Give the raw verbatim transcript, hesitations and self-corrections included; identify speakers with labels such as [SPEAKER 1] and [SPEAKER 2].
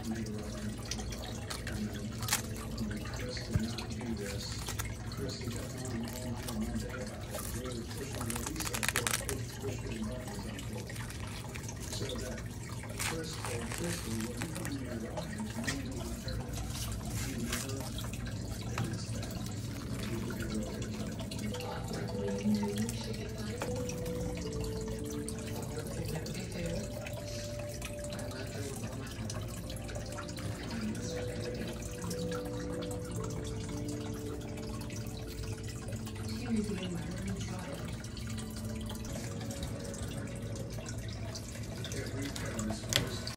[SPEAKER 1] made a reference and then when Chris did not do this, Chris kept on all night on Monday about it, really pushing what he said, push, push, push getting buttons unquote. So that Chris told Christie what